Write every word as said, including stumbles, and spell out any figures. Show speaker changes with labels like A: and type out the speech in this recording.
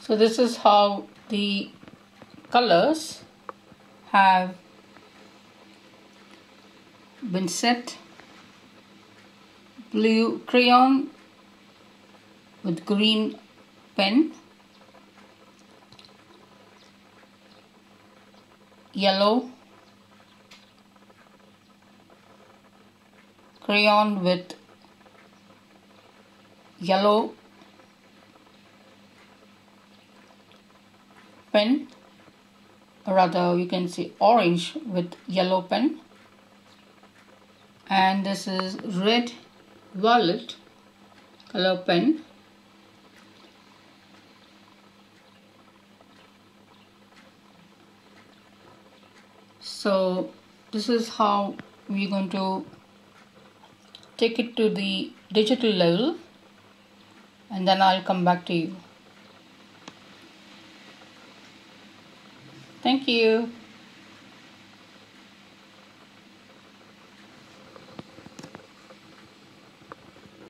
A: So this is how the colors have been set. Blue crayon with green pen, yellow crayon with yellow pen, or rather you can say orange with yellow pen, and this is red violet color pen. So this is how we're going to take it to the digital level, and then I'll come back to you. Thank you.